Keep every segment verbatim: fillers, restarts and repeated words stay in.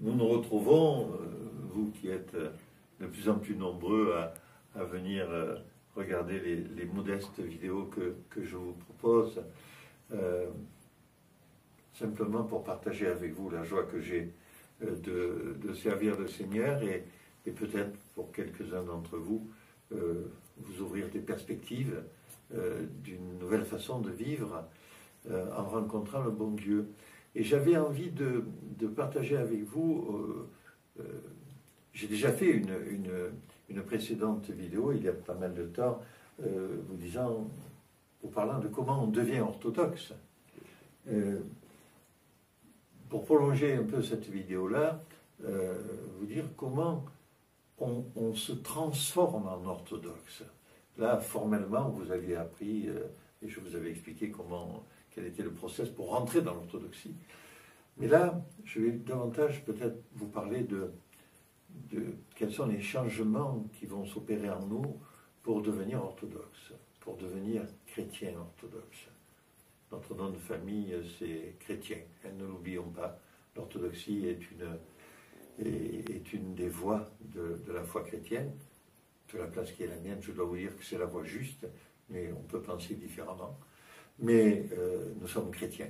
nous nous retrouvons, euh, vous qui êtes de plus en plus nombreux à, à venir euh, regarder les, les modestes vidéos que, que je vous propose, euh, simplement pour partager avec vous la joie que j'ai euh, de, de servir le Seigneur et, et peut-être pour quelques-uns d'entre vous, euh, vous ouvrir des perspectives euh, d'une nouvelle façon de vivre euh, en rencontrant le bon Dieu. Et j'avais envie de, de partager avec vous, euh, euh, j'ai déjà fait une, une, une précédente vidéo, il y a pas mal de temps, euh, vous disant, vous parlant de comment on devient orthodoxe. Euh, pour prolonger un peu cette vidéo-là, euh, vous dire comment on, on se transforme en orthodoxe. Là, formellement, vous aviez appris, euh, et je vous avais expliqué comment... quel était le process pour rentrer dans l'orthodoxie. Mais là, je vais davantage peut-être vous parler de, de quels sont les changements qui vont s'opérer en nous pour devenir orthodoxe, pour devenir chrétien orthodoxe. Notre nom de famille, c'est chrétien. Et ne l'oublions pas, l'orthodoxie est une, est, est une des voies de, de la foi chrétienne. De la place qui est la mienne, je dois vous dire que c'est la voie juste, mais on peut penser différemment. Mais euh, nous sommes chrétiens.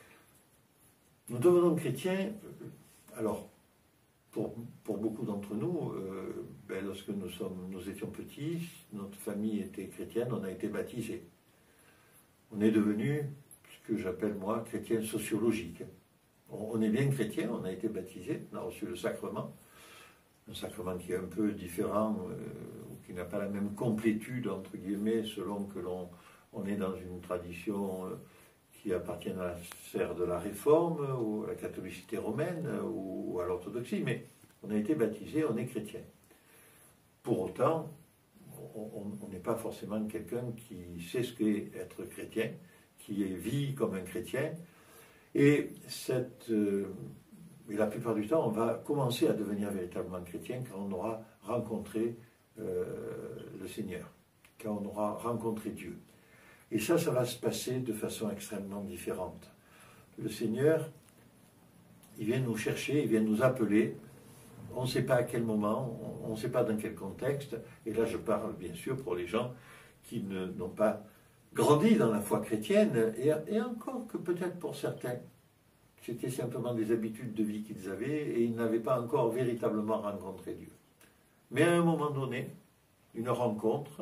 Nous devenons chrétiens, alors, pour, pour beaucoup d'entre nous, euh, ben, lorsque nous, sommes, nous étions petits, notre famille était chrétienne, on a été baptisés. On est devenu ce que j'appelle, moi, chrétien sociologique. On, on est bien chrétien, on a été baptisés, on a reçu le sacrement, un sacrement qui est un peu différent, euh, ou qui n'a pas la même complétude, entre guillemets, selon que l'on... On est dans une tradition qui appartient à la sphère de la Réforme, ou à la catholicité romaine, ou à l'orthodoxie, mais on a été baptisé, on est chrétien. Pour autant, on n'est pas forcément quelqu'un qui sait ce qu'est être chrétien, qui vit comme un chrétien, et, cette, et la plupart du temps, on va commencer à devenir véritablement chrétien quand on aura rencontré euh, le Seigneur, quand on aura rencontré Dieu. Et ça, ça va se passer de façon extrêmement différente. Le Seigneur, il vient nous chercher, il vient nous appeler. On ne sait pas à quel moment, on ne sait pas dans quel contexte. Et là, je parle bien sûr pour les gens qui n'ont pas grandi dans la foi chrétienne, et, et encore que peut-être pour certains, c'était simplement des habitudes de vie qu'ils avaient, et ils n'avaient pas encore véritablement rencontré Dieu. Mais à un moment donné, une rencontre,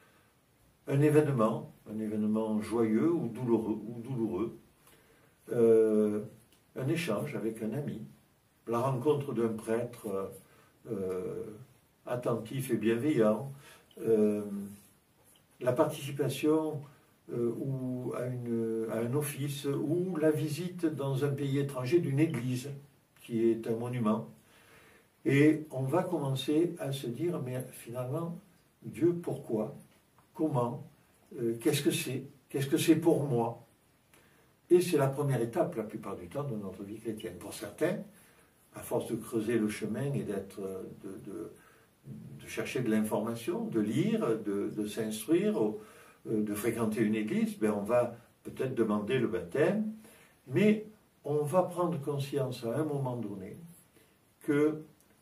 un événement, un événement joyeux ou douloureux, ou douloureux euh, un échange avec un ami, la rencontre d'un prêtre euh, attentif et bienveillant, euh, la participation euh, ou à, une, à un office, ou la visite dans un pays étranger d'une église, qui est un monument. Et on va commencer à se dire, mais finalement, Dieu, pourquoi ? Comment, euh, qu'est-ce que c'est, qu'est-ce que c'est pour moi? Et c'est la première étape, la plupart du temps, de notre vie chrétienne. Pour certains, à force de creuser le chemin et d'être, de, de, de chercher de l'information, de lire, de, de s'instruire, de fréquenter une église, ben on va peut-être demander le baptême, mais on va prendre conscience à un moment donné que,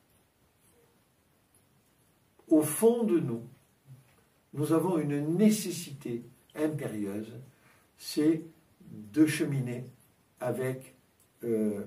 au fond de nous, nous avons une nécessité impérieuse, c'est de cheminer avec, euh,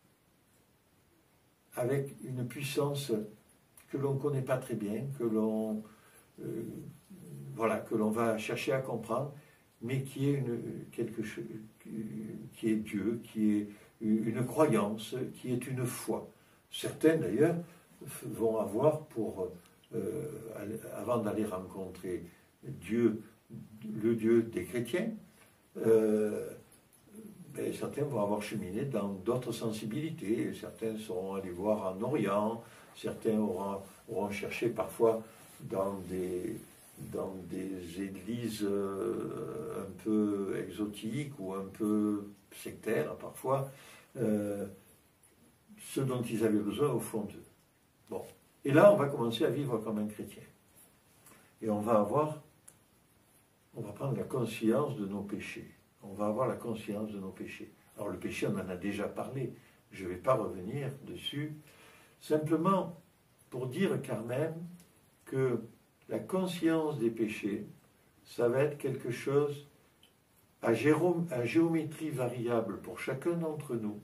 avec une puissance que l'on ne connaît pas très bien, que l'on euh, voilà, que l'on va chercher à comprendre, mais qui est une, quelque chose, qui est Dieu, qui est une croyance, qui est une foi. Certains d'ailleurs vont avoir pour Euh, avant d'aller rencontrer Dieu, le Dieu des chrétiens, euh, ben, certains vont avoir cheminé dans d'autres sensibilités. Certains seront allés voir en Orient, certains auront, auront cherché parfois dans des, dans des églises euh, un peu exotiques ou un peu sectaires parfois, euh, ce dont ils avaient besoin au fond d'eux. Bon. Et là, on va commencer à vivre comme un chrétien. Et on va avoir, on va prendre la conscience de nos péchés. On va avoir la conscience de nos péchés. Alors le péché, on en a déjà parlé je ne vais pas revenir dessus, simplement pour dire quand même que la conscience des péchés, ça va être quelque chose à, à géométrie variable pour chacun d'entre nous,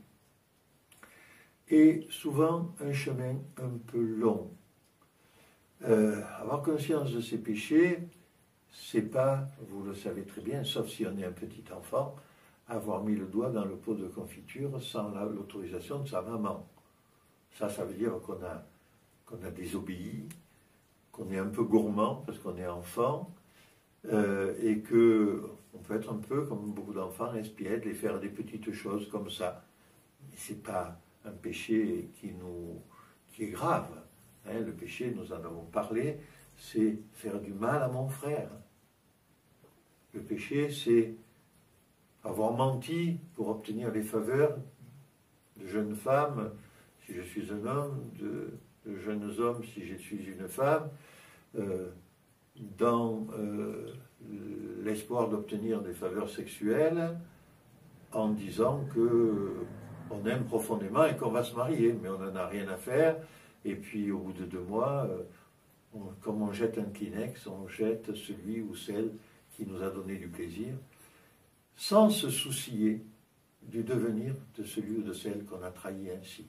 et souvent un chemin un peu long. Euh, avoir conscience de ses péchés, c'est pas, vous le savez très bien, sauf si on est un petit enfant, avoir mis le doigt dans le pot de confiture sans l'autorisation de sa maman. Ça, ça veut dire qu'on a, qu'on a désobéi, qu'on est un peu gourmand parce qu'on est enfant, euh, et qu'on peut être un peu, comme beaucoup d'enfants, espiègles et faire des petites choses comme ça. Mais ce n'est pas un péché qui, nous, qui est grave. Hein, le péché, nous en avons parlé, c'est faire du mal à mon frère. Le péché, c'est avoir menti pour obtenir les faveurs de jeunes femmes, si je suis un homme, de, de jeunes hommes, si je suis une femme, euh, dans euh, l'espoir d'obtenir des faveurs sexuelles, en disant que on aime profondément et qu'on va se marier, mais on n'en a rien à faire. Et puis, au bout de deux mois, euh, on, comme on jette un Kleenex, on jette celui ou celle qui nous a donné du plaisir, sans se soucier du devenir de celui ou de celle qu'on a trahi ainsi.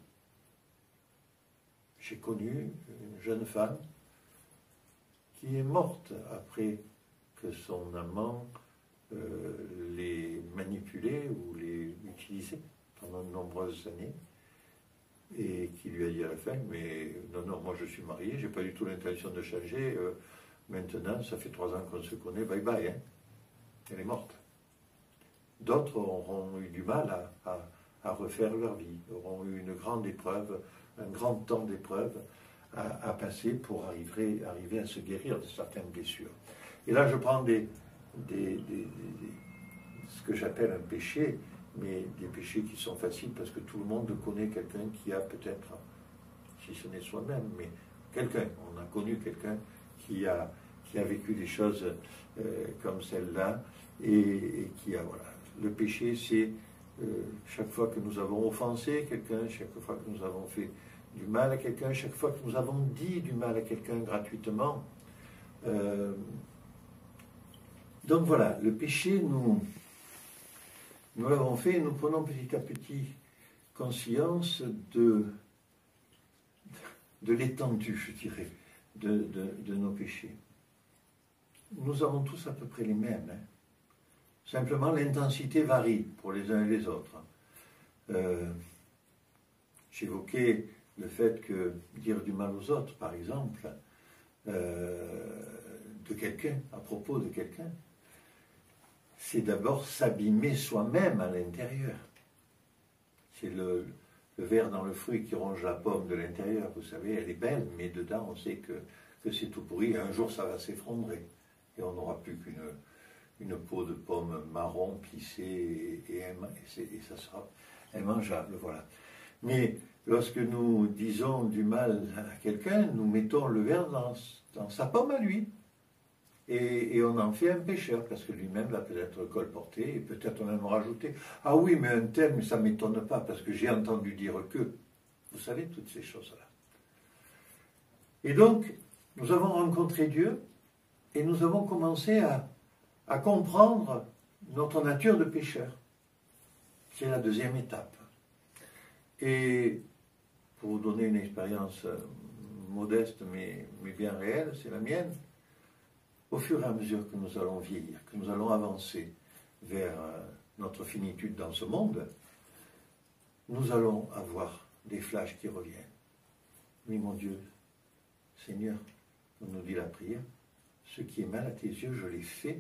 J'ai connu une jeune femme qui est morte après que son amant euh, l'ait manipulée ou l'ait utilisée pendant de nombreuses années, et qui lui a dit à la fin, mais non, non, moi je suis marié, j'ai pas du tout l'intention de changer, euh, maintenant, ça fait trois ans qu'on se connaît, bye bye, hein. Elle est morte. D'autres auront eu du mal à, à, à refaire leur vie, auront eu une grande épreuve, un grand temps d'épreuve à, à passer pour arriver, arriver à se guérir de certaines blessures. Et là, je prends des, des, des, des, des ce que j'appelle un péché, mais des péchés qui sont faciles parce que tout le monde connaît quelqu'un qui a peut-être, si ce n'est soi-même, mais quelqu'un, on a connu quelqu'un qui a, qui a vécu des choses euh, comme celle-là, et, et qui a, voilà. Le péché, c'est euh, chaque fois que nous avons offensé quelqu'un, chaque fois que nous avons fait du mal à quelqu'un, chaque fois que nous avons dit du mal à quelqu'un gratuitement. Euh, donc voilà, le péché, nous... Nous l'avons fait et nous prenons petit à petit conscience de, de l'étendue, je dirais, de, de, de nos péchés. Nous avons tous à peu près les mêmes. Hein. Simplement, l'intensité varie pour les uns et les autres. Euh, J'évoquais le fait que dire du mal aux autres, par exemple, euh, de quelqu'un, à propos de quelqu'un, c'est d'abord s'abîmer soi-même à l'intérieur. C'est le, le ver dans le fruit qui ronge la pomme de l'intérieur. Vous savez, elle est belle, mais dedans, on sait que, que c'est tout pourri. Et un jour, ça va s'effondrer. Et on n'aura plus qu'une une peau de pomme marron plissée et, et, et, et ça sera immangeable. Voilà. Mais lorsque nous disons du mal à quelqu'un, nous mettons le ver dans, dans sa pomme à lui. Et, et on en fait un pécheur, parce que lui-même l'a peut-être colporté, et peut-être même rajouté. Ah oui, mais un tel, mais ça ne m'étonne pas, parce que j'ai entendu dire que. Vous savez, toutes ces choses-là. Et donc, nous avons rencontré Dieu, et nous avons commencé à, à comprendre notre nature de pécheur. C'est la deuxième étape. Et pour vous donner une expérience modeste, mais, mais bien réelle, c'est la mienne. Au fur et à mesure que nous allons vieillir, que nous allons avancer vers notre finitude dans ce monde, nous allons avoir des flashs qui reviennent. Mais mon Dieu, Seigneur, comme nous dit la prière, ce qui est mal à tes yeux, je l'ai fait.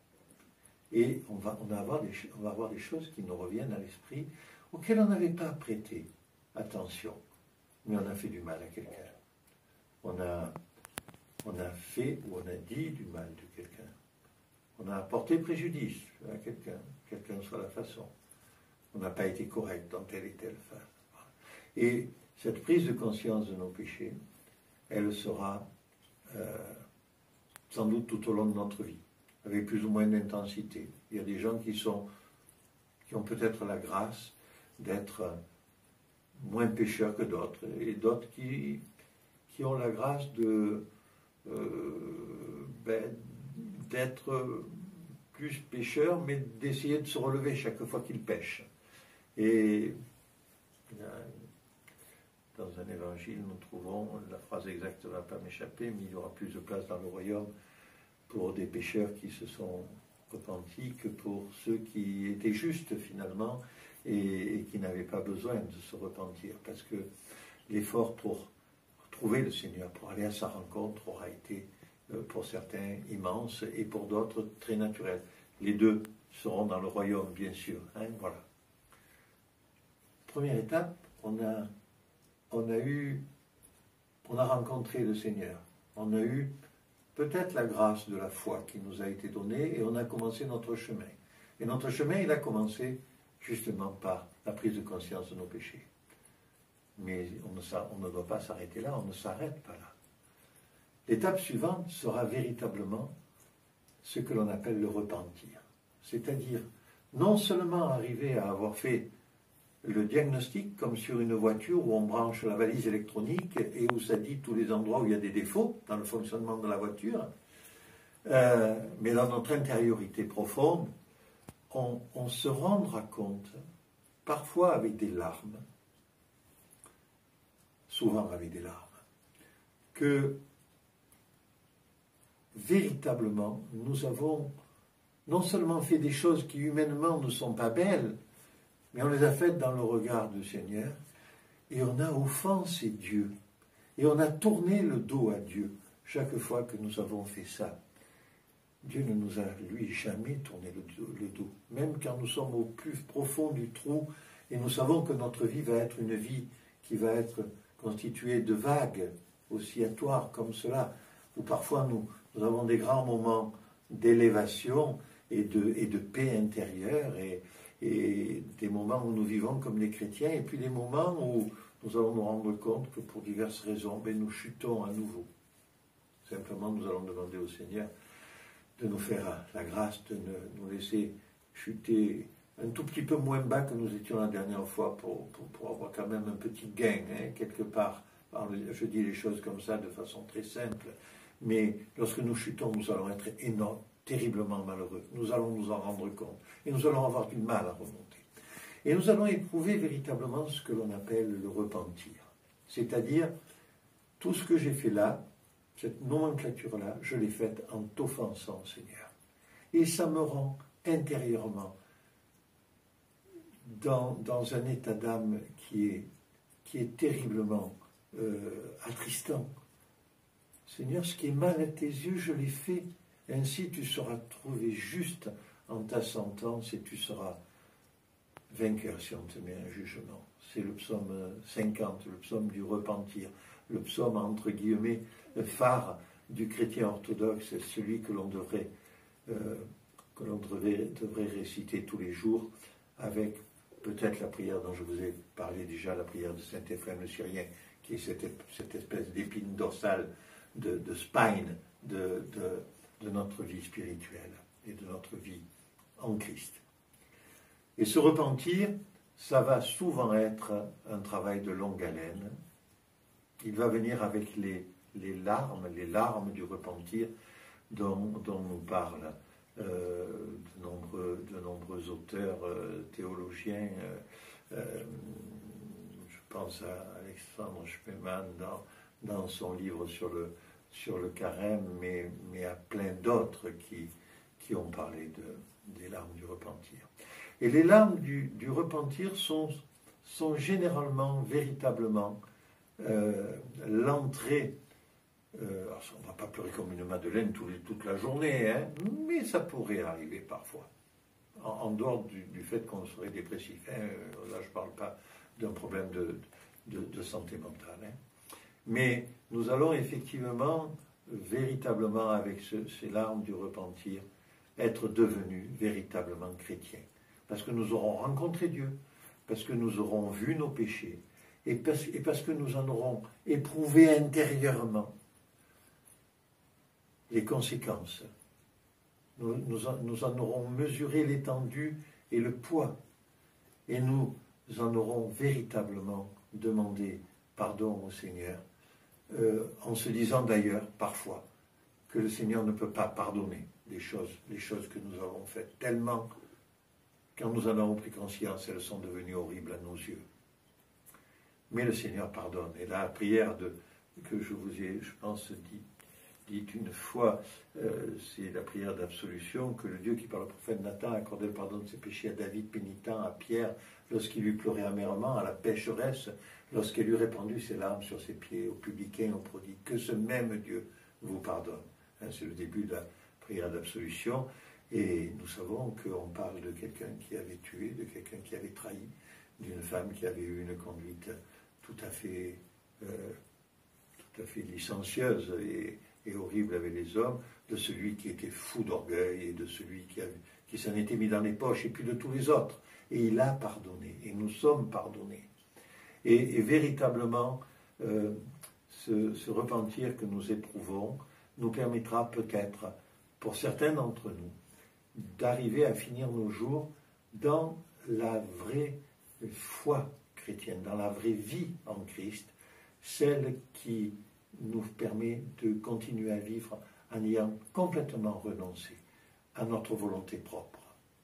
Et on va, on, va avoir des, on va avoir des choses qui nous reviennent à l'esprit, auxquelles on n'avait pas prêté attention. Mais on a fait du mal à quelqu'un. On a... On a fait ou on a dit du mal de quelqu'un. On a apporté préjudice à quelqu'un, quelqu'un soit la façon. On n'a pas été correct dans telle et telle phase. Et cette prise de conscience de nos péchés, elle sera euh, sans doute tout au long de notre vie, avec plus ou moins d'intensité. Il y a des gens qui, sont, qui ont peut-être la grâce d'être, moins pécheurs que d'autres, et d'autres qui, qui ont la grâce de euh, ben, d'être plus pécheurs, mais d'essayer de se relever chaque fois qu'ils pêchent. Et dans un évangile, nous trouvons, la phrase exacte ne va pas m'échapper, mais il y aura plus de place dans le royaume pour des pécheurs qui se sont repentis que pour ceux qui étaient justes finalement et, et qui n'avaient pas besoin de se repentir, parce que l'effort pour trouver le Seigneur, pour aller à sa rencontre, aura été euh, pour certains immense et pour d'autres très naturel. Les deux seront dans le royaume, bien sûr. Hein, voilà. Première étape, on a, on a eu, on a rencontré le Seigneur. On a eu peut-être la grâce de la foi qui nous a été donnée et on a commencé notre chemin. Et notre chemin, il a commencé justement par la prise de conscience de nos péchés. Mais on ne, on ne doit pas s'arrêter là, on ne s'arrête pas là. L'étape suivante sera véritablement ce que l'on appelle le repentir. C'est-à-dire, non seulement arriver à avoir fait le diagnostic comme sur une voiture où on branche la valise électronique et où ça dit tous les endroits où il y a des défauts dans le fonctionnement de la voiture, euh, mais dans notre intériorité profonde, on, on se rendra compte, parfois avec des larmes, souvent avec des larmes, que véritablement nous avons non seulement fait des choses qui humainement ne sont pas belles, mais on les a faites dans le regard du Seigneur, et on a offensé Dieu, et on a tourné le dos à Dieu chaque fois que nous avons fait ça. Dieu ne nous a, lui, jamais tourné le dos, le dos, même quand nous sommes au plus profond du trou, et nous savons que notre vie va être une vie qui va être constituée de vagues oscillatoires comme cela, où parfois nous, nous avons des grands moments d'élévation et de, et de paix intérieure, et, et des moments où nous vivons comme des chrétiens, et puis des moments où nous allons nous rendre compte que pour diverses raisons, ben, nous chutons à nouveau. Simplement, nous allons demander au Seigneur de nous faire la grâce de nous laisser chuter un tout petit peu moins bas que nous étions la dernière fois pour, pour, pour avoir quand même un petit gain, hein, quelque part. Alors, je dis les choses comme ça de façon très simple, mais lorsque nous chutons, nous allons être énorme, terriblement malheureux. Nous allons nous en rendre compte et nous allons avoir du mal à remonter. Et nous allons éprouver véritablement ce que l'on appelle le repentir. C'est-à-dire, tout ce que j'ai fait là, cette nomenclature-là, je l'ai faite en t'offensant, Seigneur. Et ça me rend intérieurement dans, dans un état d'âme qui est, qui est terriblement euh, attristant. Seigneur, ce qui est mal à tes yeux, je l'ai fait. Ainsi, tu seras trouvé juste en ta sentence et tu seras vainqueur si on te met un jugement. C'est le psaume cinquante, le psaume du repentir, le psaume entre guillemets le phare du chrétien orthodoxe, celui que l'on devrait, euh, que l'on devrait, devrait réciter tous les jours avec peut-être la prière dont je vous ai parlé déjà, la prière de saint Éphrem le Syrien, qui est cette, cette espèce d'épine dorsale, de, de spine de, de, de notre vie spirituelle et de notre vie en Christ. Et ce repentir, ça va souvent être un travail de longue haleine. Il va venir avec les, les larmes, les larmes du repentir dont, dont nous parlent euh, de, nombreux, de nombreux auteurs euh, théologiens. Euh, euh, je pense à Alexandre Spemann dans, dans son livre sur le, sur le carême, mais, mais à plein d'autres qui, qui ont parlé de, des larmes du repentir. Et les larmes du, du repentir sont, sont généralement, véritablement, euh, l'entrée, euh, on ne va pas pleurer comme une madeleine tout, toute la journée, hein, mais ça pourrait arriver parfois, en, en dehors du, du fait qu'on serait dépressif. Hein, là, je ne parle pas d'un problème de, de, de santé mentale. Hein. Mais nous allons effectivement, véritablement, avec ce, ces larmes du repentir, être devenus véritablement chrétiens. Parce que nous aurons rencontré Dieu, parce que nous aurons vu nos péchés, et parce, et parce que nous en aurons éprouvé intérieurement les conséquences. Nous, nous, en, nous en aurons mesuré l'étendue et le poids. Et nous, en aurons véritablement demandé pardon au Seigneur, euh, en se disant d'ailleurs parfois que le Seigneur ne peut pas pardonner les choses, les choses que nous avons faites, tellement quand nous en avons pris conscience, elles sont devenues horribles à nos yeux. Mais le Seigneur pardonne. Et la prière de, que je vous ai, je pense, dit, dit une fois, euh, c'est la prière d'absolution que le Dieu qui par le prophète Nathan accordait le pardon de ses péchés à David pénitent, à Pierre lorsqu'il lui pleurait amèrement, à la pécheresse lorsqu'elle lui répandu ses larmes sur ses pieds, aux publicains, aux prodigues. Que ce même Dieu vous pardonne. Hein, c'est le début de la prière d'absolution. Et nous savons qu'on parle de quelqu'un qui avait tué, de quelqu'un qui avait trahi, d'une femme qui avait eu une conduite tout à fait, euh, tout à fait licencieuse et, et horrible avec les hommes, de celui qui était fou d'orgueil et de celui qui, avait, qui s'en était mis dans les poches, et puis de tous les autres. Et il a pardonné, et nous sommes pardonnés. Et, et véritablement, euh, ce, ce repentir que nous éprouvons nous permettra peut-être, pour certains d'entre nous, d'arriver à finir nos jours dans la vraie foi chrétienne, dans la vraie vie en Christ, celle qui nous permet de continuer à vivre en ayant complètement renoncé à notre volonté propre.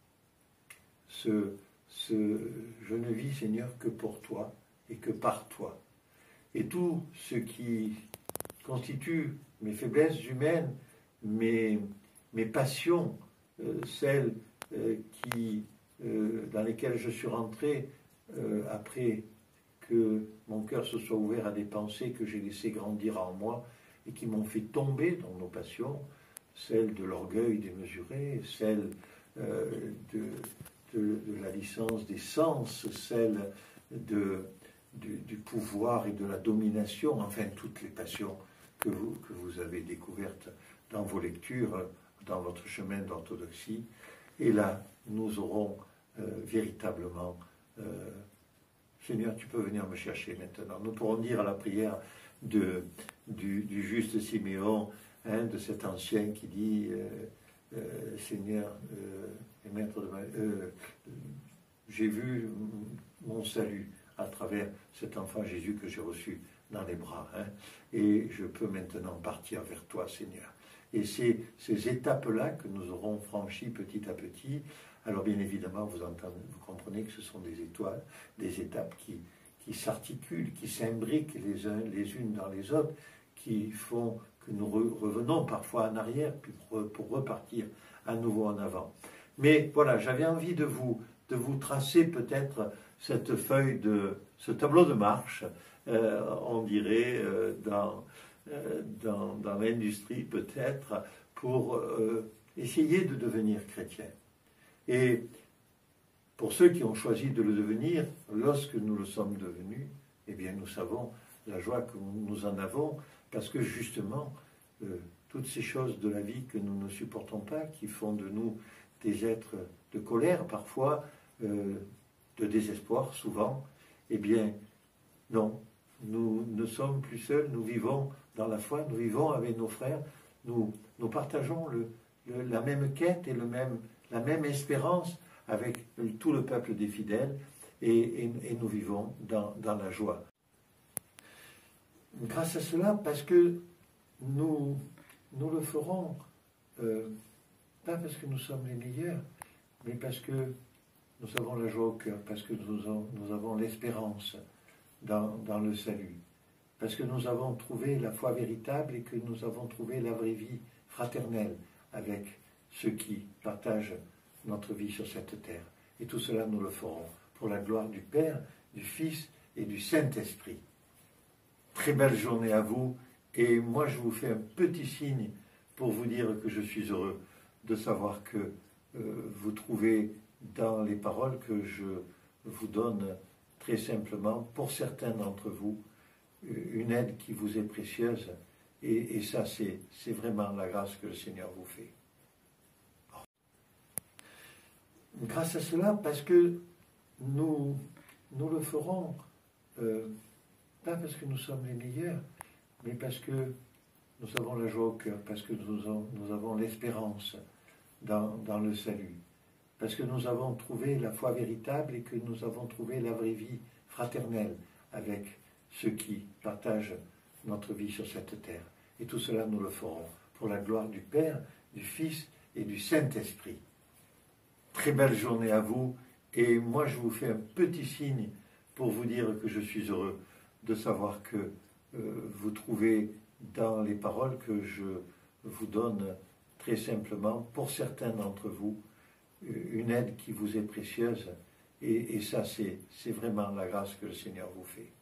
Ce, ce, je ne vis, Seigneur, que pour toi et que par toi. Et tout ce qui constitue mes faiblesses humaines, mes, mes passions, Euh, celles euh, qui, euh, dans lesquelles je suis rentré euh, après que mon cœur se soit ouvert à des pensées que j'ai laissées grandir en moi et qui m'ont fait tomber dans nos passions, celles de l'orgueil démesuré, celles euh, de, de, de la licence des sens, celles de, du, du pouvoir et de la domination, enfin toutes les passions que vous, que vous avez découvertes dans vos lectures, dans votre chemin d'orthodoxie. Et là, nous aurons euh, véritablement, euh, Seigneur, tu peux venir me chercher maintenant. Nous pourrons dire à la prière de, du, du juste Siméon, hein, de cet ancien qui dit, euh, euh, Seigneur, euh, et maître de ma... Euh, j'ai vu mon salut à travers cet enfant Jésus que j'ai reçu dans les bras, hein, et je peux maintenant partir vers toi, Seigneur. Et c'est ces étapes-là que nous aurons franchies petit à petit. Alors bien évidemment, vous, entendez, vous comprenez que ce sont des étoiles, des étapes qui, qui s'articulent, qui s'imbriquent les, uns, les unes dans les autres, qui font que nous re, revenons parfois en arrière puis pour, pour repartir à nouveau en avant. Mais voilà, j'avais envie de vous, de vous tracer peut-être cette feuille de, ce tableau de marche, euh, on dirait, euh, dans... dans, dans l'industrie peut-être, pour euh, essayer de devenir chrétien. Et pour ceux qui ont choisi de le devenir, lorsque nous le sommes devenus, eh bien nous savons la joie que nous en avons, parce que justement, euh, toutes ces choses de la vie que nous ne supportons pas, qui font de nous des êtres de colère parfois, euh, de désespoir souvent, eh bien non, nous ne sommes plus seuls, nous vivons dans la foi, nous vivons avec nos frères, nous, nous partageons le, le, la même quête et le même, la même espérance avec tout le peuple des fidèles, et, et, et nous vivons dans, dans la joie. Grâce à cela, parce que nous, nous le ferons, euh, pas parce que nous sommes les meilleurs, mais parce que nous avons la joie au cœur, parce que nous, nous avons l'espérance dans, dans le salut, parce que nous avons trouvé la foi véritable et que nous avons trouvé la vraie vie fraternelle avec ceux qui partagent notre vie sur cette terre. Et tout cela, nous le ferons pour la gloire du Père, du Fils et du Saint-Esprit. Très belle journée à vous, et moi je vous fais un petit signe pour vous dire que je suis heureux de savoir que euh, vous trouvez dans les paroles que je vous donne très simplement, pour certains d'entre vous, une aide qui vous est précieuse, et, et ça c'est, c'est vraiment la grâce que le Seigneur vous fait. Grâce à cela, parce que nous, nous le ferons, euh, pas parce que nous sommes les meilleurs, mais parce que nous avons la joie au cœur, parce que nous avons, nous avons l'espérance dans, dans le salut, parce que nous avons trouvé la foi véritable et que nous avons trouvé la vraie vie fraternelle avec ceux qui partagent notre vie sur cette terre. Et tout cela, nous le ferons pour la gloire du Père, du Fils et du Saint-Esprit. Très belle journée à vous, et moi je vous fais un petit signe pour vous dire que je suis heureux de savoir que euh, vous trouvez dans les paroles que je vous donne très simplement, pour certains d'entre vous, une aide qui vous est précieuse, et, et ça c'est vraiment la grâce que le Seigneur vous fait.